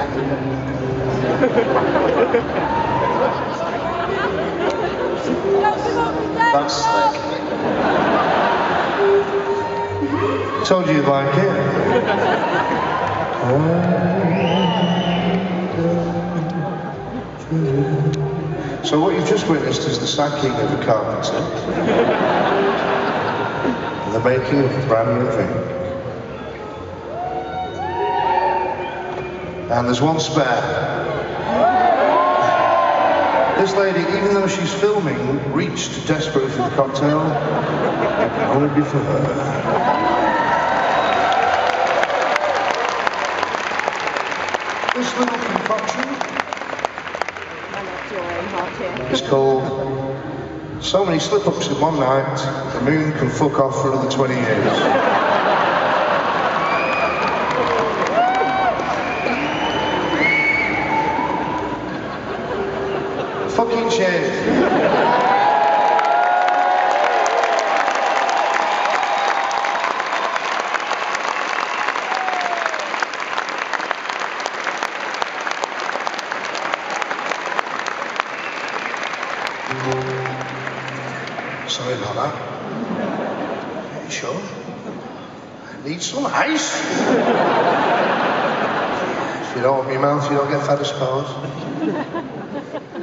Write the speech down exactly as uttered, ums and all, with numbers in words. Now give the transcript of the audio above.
That's slick. Told you you'd like it. So what you've just witnessed is the sacking of a carpenter and the making of a brand new thing. And there's one spare. This lady, even though she's filming, reached desperate for the cocktail. It can only be for her. This little concoction is called So Many Slip-Ups in One Night, the moon can fuck off for another twenty years. Fucking cheers. Sorry about that. Are you sure? I need some ice. If you don't open your mouth, you don't get fed, I suppose.